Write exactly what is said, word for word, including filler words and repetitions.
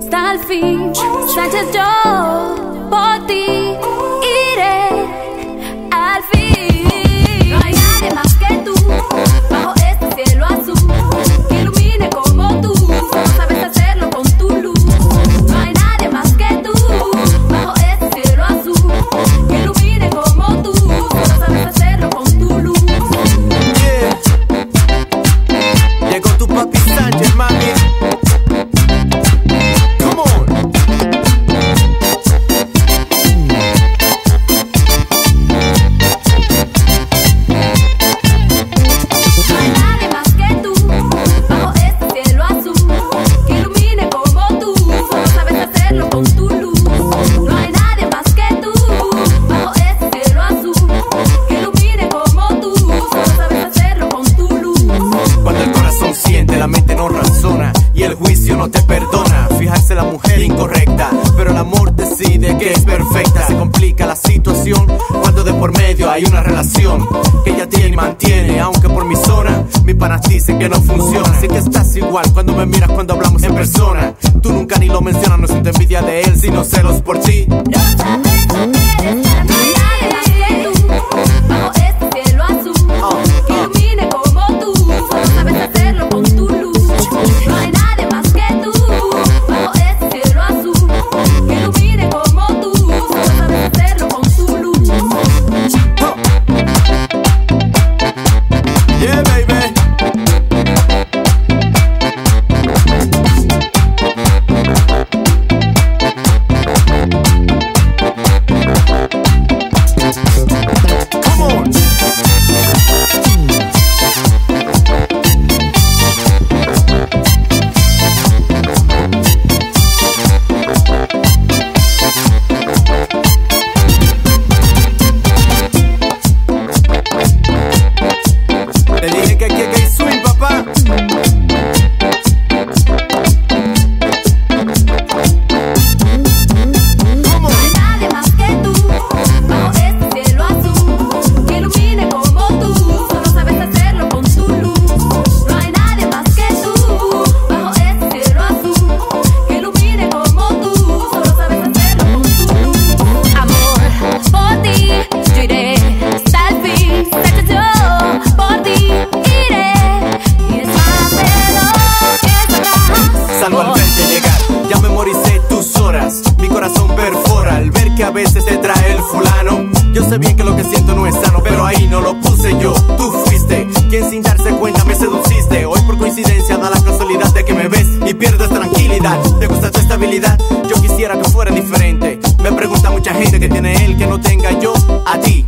hasta el fin. Sánchez, yo por ti iré al fin. No hay nadie más que tú bajo este cielo azul que ilumine como tú. Solo sabes hacerlo con tu luz. No hay nadie más que tú bajo este cielo azul que ilumine como tú. Solo sabes hacerlo con tu luz. Yeah. Llegó tu papi Sánchez, mami. Y el juicio no te perdona. Fijarse la mujer incorrecta, pero el amor decide que es perfecta. Se complica la situación cuando de por medio hay una relación que ella tiene y mantiene. Aunque por mi zona mis panas dicen que no funciona. Sé que estás igual cuando me miras cuando hablamos en persona. Tú nunca ni lo mencionas, no siento envidia de él, sino celos por ti. No sabes lo que eres para mí. Nadie más que tú bajo este cielo azul que ilumine como tú. Solo sabes hacerlo con tu luz. No hay nadie más que tú bajo este cielo azul que ilumine como tú. Solo sabes hacerlo con tu luz. Yeah, baby. Come on. Te dije que aquí hay swing, papá. No hay nadie más que tú bajo este cielo azul que ilumine como tú. Solo sabes hacerlo con tu luz. No hay nadie más que tú bajo este cielo azul que ilumine como tú. Solo sabes hacerlo con tu luz. Amor, por ti yo iré hasta el fin. Sánchez, yo por ti iré. Y es más de lo que sabrás. Salvo al verte llegar, ya memoricé tus horas. Mi corazón perfora al ver que a veces te trae el fulano. Yo sé bien que lo que siento no es sano, pero ahí no lo puse yo. Tú fuiste quien sin darse cuenta me seduciste. Hoy por coincidencia da la casualidad de que me ves y pierdes tranquilidad. ¿Te gusta tu estabilidad? Yo quisiera que fuera diferente. Me pregunta mucha gente que tiene él que no tenga yo a ti.